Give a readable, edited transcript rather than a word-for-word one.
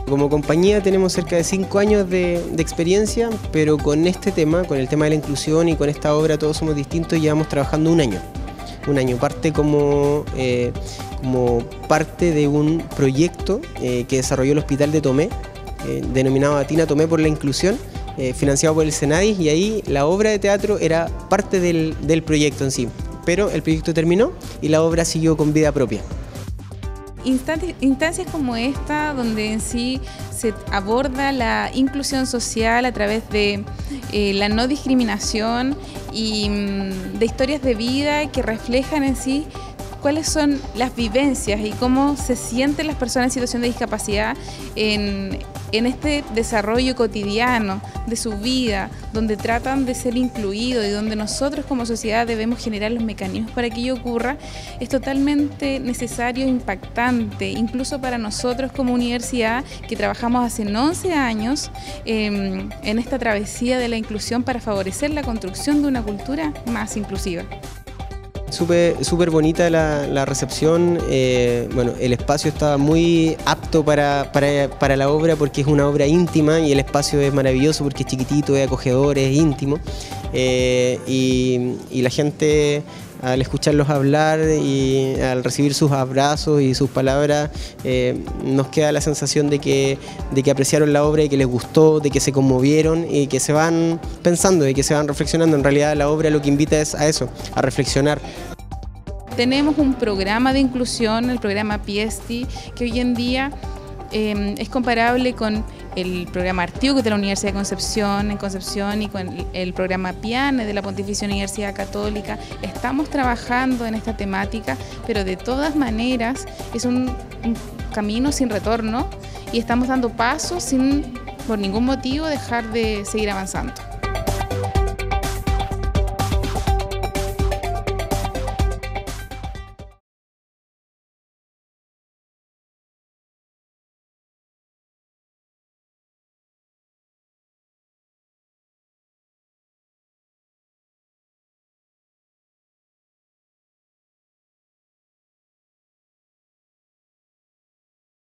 Como compañía tenemos cerca de 5 años de experiencia, pero con este tema, con el tema de la inclusión y con esta obra Todos Somos Distintos, llevamos trabajando un año. Parte como parte de un proyecto que desarrolló el Hospital de Tomé, denominado Atina Tomé por la Inclusión, financiado por el Senadis, y ahí la obra de teatro era parte del proyecto en sí. Pero el proyecto terminó y la obra siguió con vida propia. Instancias como esta, donde en sí se aborda la inclusión social a través de la no discriminación y de historias de vida que reflejan en sí cuáles son las vivencias y cómo se sienten las personas en situación de discapacidad en este desarrollo cotidiano de su vida, donde tratan de ser incluidos y donde nosotros como sociedad debemos generar los mecanismos para que ello ocurra, es totalmente necesario e impactante, incluso para nosotros como universidad que trabajamos hace 11 años en esta travesía de la inclusión para favorecer la construcción de una cultura más inclusiva. Súper bonita la recepción. Bueno, el espacio está muy apto para la obra porque es una obra íntima y el espacio es maravilloso porque es chiquitito, es acogedor, es íntimo. Y la gente, al escucharlos hablar y al recibir sus abrazos y sus palabras, nos queda la sensación de que apreciaron la obra y que les gustó, de que se conmovieron y que se van pensando y que se van reflexionando. En realidad la obra lo que invita es a eso, a reflexionar. Tenemos un programa de inclusión, el programa Piesti, que hoy en día es comparable con el programa Artiuc de la Universidad de Concepción, y con el programa PIANE de la Pontificia Universidad Católica. Estamos trabajando en esta temática, pero de todas maneras es un camino sin retorno y estamos dando pasos sin por ningún motivo dejar de seguir avanzando.